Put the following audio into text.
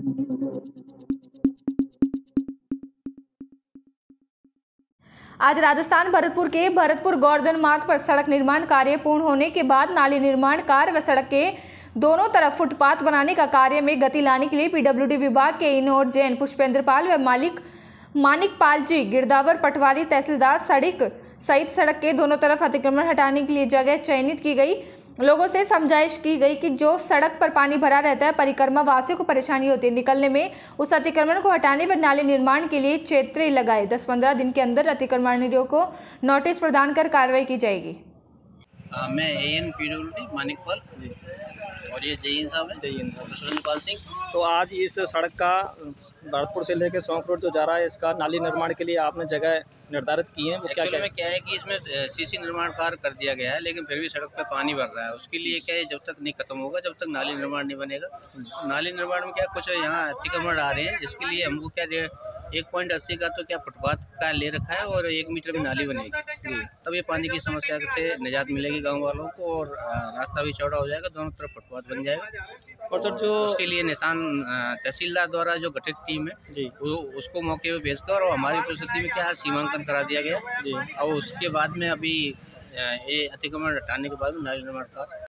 आज राजस्थान भरतपुर के भरतपुर गोवर्धन मार्ग पर सड़क निर्माण कार्य पूर्ण होने के बाद नाली निर्माण कार्य व सड़क के दोनों तरफ फुटपाथ बनाने का कार्य में गति लाने के लिए पीडब्ल्यूडी विभाग के इनोर जैन पुष्पेंद्र पाल व मानिक पाल जी गिरदावर पटवारी तहसीलदार सड़क सहित सड़क के दोनों तरफ अतिक्रमण हटाने के लिए जगह चयनित की गई। लोगों से समझाइश की गई कि जो सड़क पर पानी भरा रहता है, परिक्रमा वासियों को परेशानी होती है निकलने में, उस अतिक्रमण को हटाने व नाले निर्माण के लिए क्षेत्र लगाए। 10-15 दिन के अंदर अतिक्रमणियों को नोटिस प्रदान कर कार्रवाई की जाएगी। मैं एएन पीडब्ल्यूडी मानिक पाल और ये जयन साहब है, सुरेंद्र पाल सिंह। तो आज इस सड़क का भरतपुर से लेकर सौंख रोड जो जा रहा है, इसका नाली निर्माण के लिए आपने जगह निर्धारित की है, वो क्या में क्या है कि इसमें सीसी निर्माण कार्य कर दिया गया है, लेकिन फिर भी सड़क पे पानी भर रहा है। उसके लिए क्या है, जब तक नहीं खत्म होगा, जब तक नाली निर्माण नहीं बनेगा। नाली निर्माण में क्या कुछ यहाँ अतिक्रमण आ रहे हैं, जिसके लिए हमको क्या 1.80 का तो क्या फुटपाथ का ले रखा है और 1 मीटर की नाली बनेगी। तब ये पानी की समस्या से निजात मिलेगी गांव वालों को और रास्ता भी चौड़ा हो जाएगा, दोनों तरफ फुटपाथ बन जाएगा। और सर जो उसके लिए निशान तहसीलदार द्वारा जो गठित टीम है जी, वो उसको मौके पे भेजकर और हमारी परिस्थिति में क्या सीमांकन करा दिया गया जी। और उसके बाद में अभी ये अतिक्रमण हटाने के बाद नाली निर्माण का